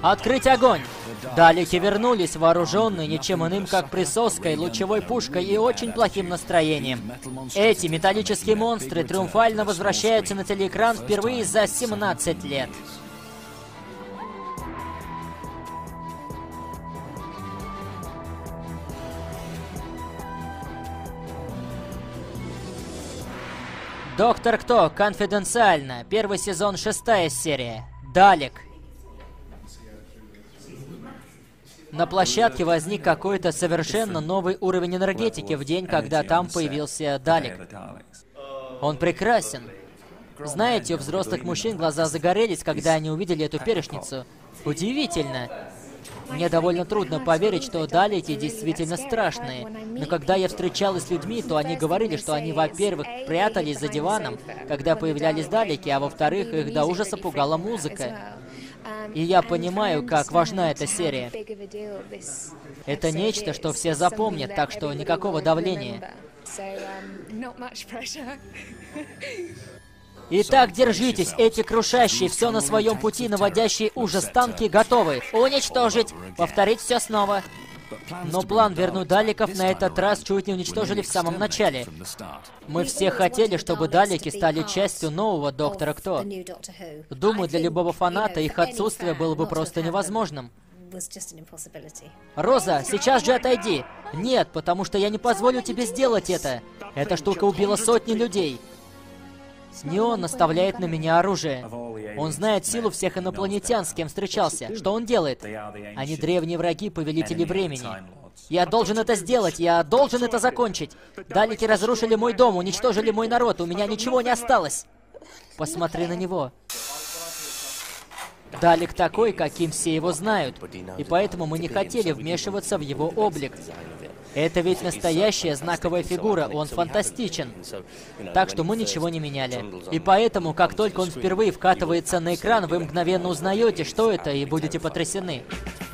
Открыть огонь! Далеки вернулись, вооруженные ничем иным, как присоской, лучевой пушкой и очень плохим настроением. Эти металлические монстры триумфально возвращаются на телеэкран впервые за 17 лет. Доктор Кто, конфиденциально. Первый сезон, 6-я серия. Далек. На площадке возник какой-то совершенно новый уровень энергетики в день, когда там появился Далек. Он прекрасен. Знаете, у взрослых мужчин глаза загорелись, когда они увидели эту перечницу. Удивительно. Мне довольно трудно поверить, что Далеки действительно страшные. Но когда я встречалась с людьми, то они говорили, что они, во-первых, прятались за диваном, когда появлялись Далеки, а во-вторых, их до ужаса пугала музыка. И я понимаю, как важна эта серия. Это нечто, что все запомнят, так что никакого давления. Итак, держитесь, эти крушащие все на своем пути, наводящие ужас танки готовы. Уничтожить! Повторить все снова. Но план вернуть Далеков на этот раз чуть не уничтожили в самом начале. Мы все хотели, чтобы Далеки стали частью нового Доктора Кто. Думаю, для любого фаната их отсутствие было бы просто невозможным. Роза, сейчас же отойди! Нет, потому что я не позволю тебе сделать это. Эта штука убила сотни людей. Неон наставляет на меня оружие. Он знает силу всех инопланетян, с кем встречался. Что он делает? Они древние враги, повелители времени. Я должен это сделать, я должен это закончить. Далеки разрушили мой дом, уничтожили мой народ, у меня ничего не осталось. Посмотри на него. Далек такой, каким все его знают, и поэтому мы не хотели вмешиваться в его облик. Это ведь настоящая знаковая фигура, он фантастичен. Так что мы ничего не меняли. И поэтому, как только он впервые вкатывается на экран, вы мгновенно узнаете, что это, и будете потрясены.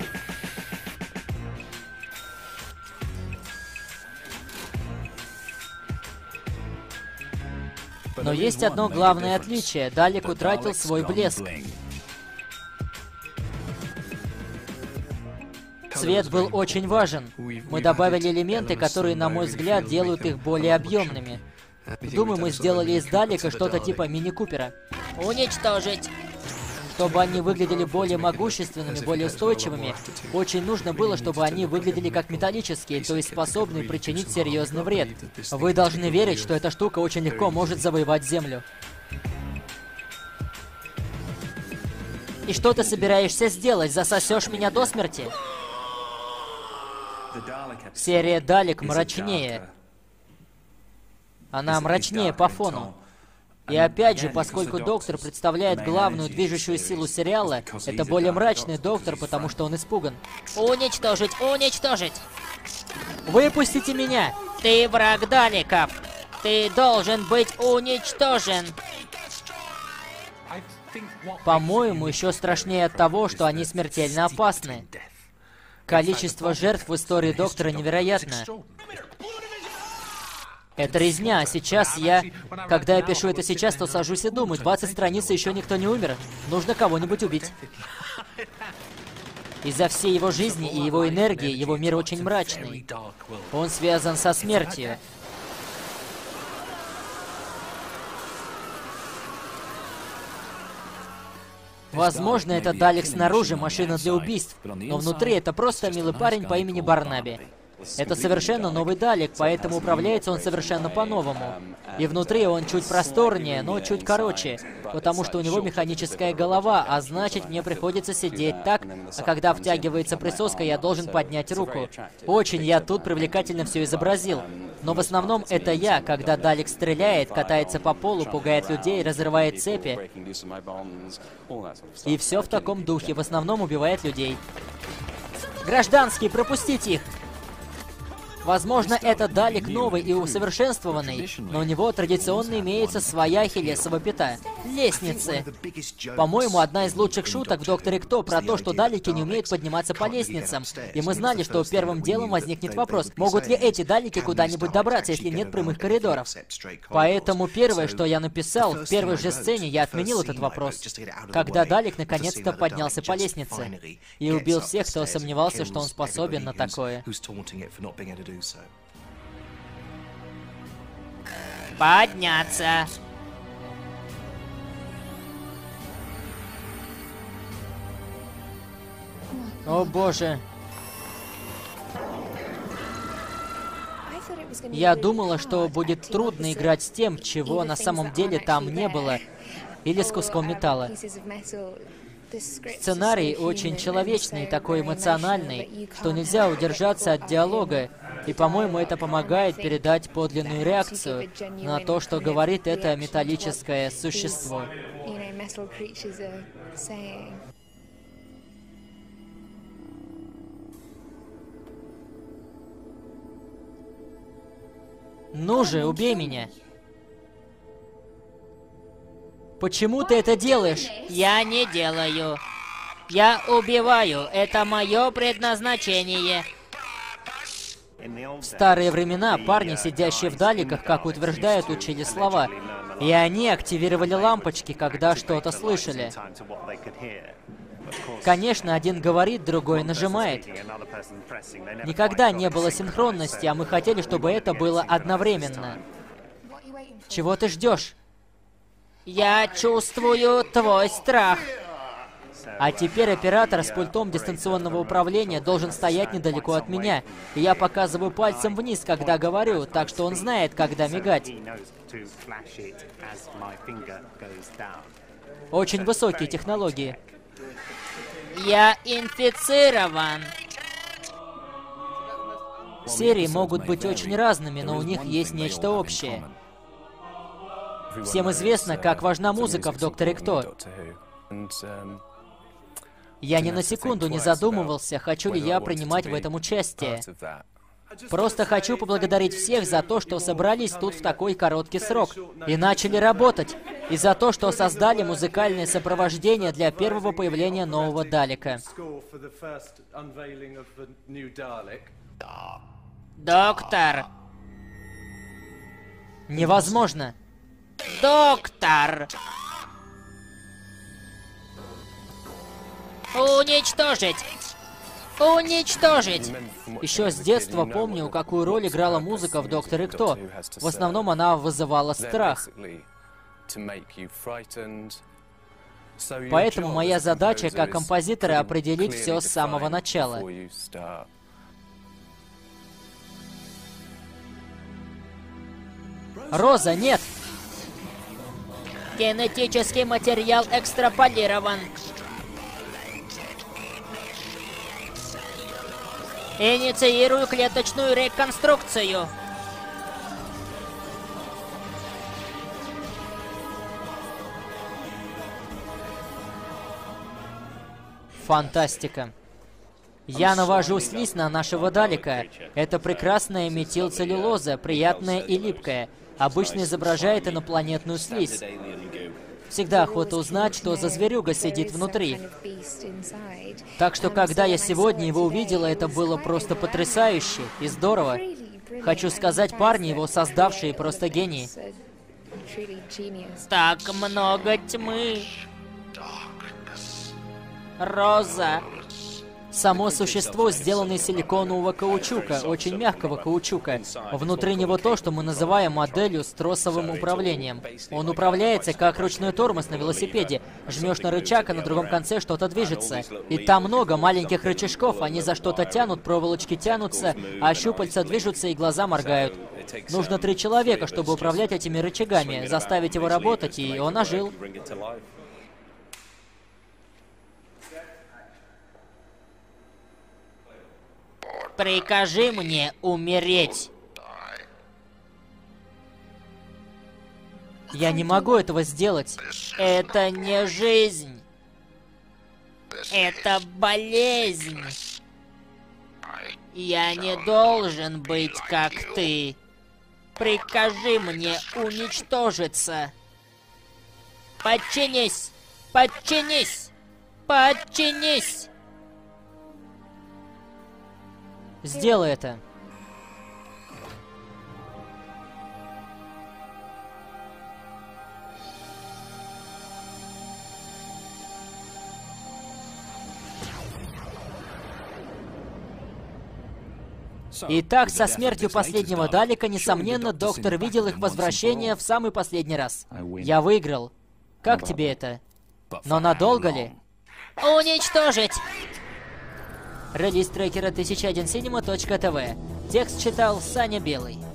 Но есть одно главное отличие. Далек утратил свой блеск. Цвет был очень важен. Мы добавили элементы, которые, на мой взгляд, делают их более объемными. Думаю, мы сделали из Далека что-то типа мини-купера. Уничтожить! Чтобы они выглядели более могущественными, более устойчивыми, очень нужно было, чтобы они выглядели как металлические, то есть способные причинить серьезный вред. Вы должны верить, что эта штука очень легко может завоевать Землю. И что ты собираешься сделать? Засосешь меня до смерти? Серия Далек мрачнее. Она мрачнее по фону. И опять же, поскольку Доктор представляет главную движущую силу сериала, это более мрачный Доктор, потому что он испуган. Уничтожить! Уничтожить! Выпустите меня! Ты враг Далеков! Ты должен быть уничтожен! По-моему, еще страшнее от того, что они смертельно опасны. Количество жертв в истории Доктора невероятно. Это резня, а сейчас Когда я пишу это сейчас, то сажусь и думаю, 20 страниц, и еще никто не умер. Нужно кого-нибудь убить. Из-за всей его жизни и его энергии, его мир очень мрачный. Он связан со смертью. Возможно, это Далек снаружи, машина для убийств, но внутри это просто милый парень по имени Барнаби. Это совершенно новый Далек, поэтому управляется он совершенно по-новому. И внутри он чуть просторнее, но чуть короче, потому что у него механическая голова, а значит, мне приходится сидеть так, а когда втягивается присоска, я должен поднять руку. Очень я тут привлекательно все изобразил. Но в основном это я, когда Далек стреляет, катается по полу, пугает людей, разрывает цепи. И все в таком духе, в основном убивает людей. Гражданские, пропустите их! Возможно, это Далек новый и усовершенствованный, но у него традиционно имеется своя ахиллесова пята — лестницы. По-моему, одна из лучших шуток в «Докторе Кто» про то, что далеки не умеют подниматься по лестницам. И мы знали, что первым делом возникнет вопрос, могут ли эти далеки куда-нибудь добраться, если нет прямых коридоров. Поэтому первое, что я написал, в первой же сцене я отменил этот вопрос. Когда Далек наконец-то поднялся по лестнице и убил всех, кто сомневался, что он способен на такое. Подняться. О боже. Я думала, что будет трудно играть с тем, чего на самом деле там не было, или с куском металла. Сценарий очень человечный, такой эмоциональный, что нельзя удержаться от диалога, и, по-моему, это помогает передать подлинную реакцию на то, что говорит это металлическое существо. Ну же, убей меня. Почему ты это делаешь? Я не делаю. Я убиваю. Это мое предназначение. В старые времена парни, сидящие в далеках, как утверждают, учили слова. И они активировали лампочки, когда что-то слышали. Конечно, один говорит, другой нажимает. Никогда не было синхронности, а мы хотели, чтобы это было одновременно. Чего ты ждешь? Я чувствую твой страх. А теперь оператор с пультом дистанционного управления должен стоять недалеко от меня. И я показываю пальцем вниз, когда говорю, так что он знает, когда мигать. Очень высокие технологии. Я инфицирован. Серии могут быть очень разными, но у них есть нечто общее. Всем известно, как важна музыка в «Докторе Кто». Я ни на секунду не задумывался, хочу ли я принимать в этом участие. Просто хочу поблагодарить всех за то, что собрались тут в такой короткий срок и начали работать, и за то, что создали музыкальное сопровождение для первого появления нового Далека. Доктор! Невозможно! Доктор! Уничтожить! Уничтожить! Еще с детства помню, какую роль играла музыка в «Докторе Кто». В основном она вызывала страх. Поэтому моя задача как композитора определить все с самого начала. Роза, нет! Генетический материал экстраполирован. Инициирую клеточную реконструкцию. Фантастика. Я навожу слизь на нашего Далека. Это прекрасная метилцеллюлоза, приятная и липкая. Обычно изображает инопланетную слизь. Всегда охота узнать, что за зверюга сидит внутри. Так что, когда я сегодня его увидела, это было просто потрясающе и здорово. Хочу сказать, парни, его создавшие, просто гении. Так много тьмы. Роза. Само существо сделано из силиконового каучука, очень мягкого каучука. Внутри него то, что мы называем моделью с тросовым управлением. Он управляется как ручной тормоз на велосипеде. Жмешь на рычаг, а на другом конце что-то движется. И там много маленьких рычажков, они за что-то тянут, проволочки тянутся, а щупальца движутся и глаза моргают. Нужно 3 человека, чтобы управлять этими рычагами, заставить его работать, и он ожил. Прикажи мне умереть. Я не могу этого сделать. Это не жизнь. Это болезнь. Я не должен быть как ты. Прикажи мне уничтожиться. Подчинись! Подчинись! Подчинись! Сделай это. Итак, со смертью последнего Далека, несомненно, доктор видел их возвращение в самый последний раз. Я выиграл. Как тебе это? Но надолго ли? Уничтожить! Релиз трекера 1001cinema.tv. Текст читал Саня Белый.